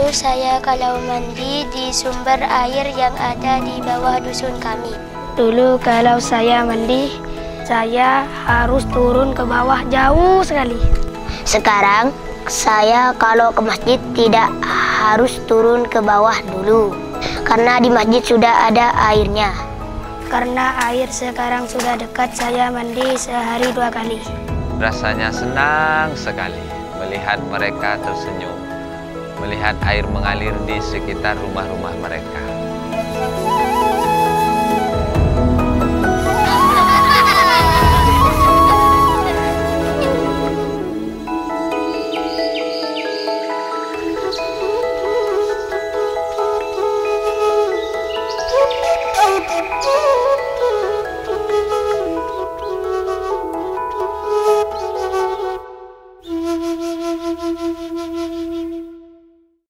Dulu saya kalau mandi di sumber air yang ada di bawah dusun kami. Dulu kalau saya mandi, saya harus turun ke bawah jauh sekali. Sekarang saya kalau ke masjid tidak harus turun ke bawah dulu, karena di masjid sudah ada airnya. Karena air sekarang sudah dekat, saya mandi sehari 2 kali. Rasanya senang sekali melihat mereka tersenyum, melihat air mengalir di sekitar rumah-rumah mereka.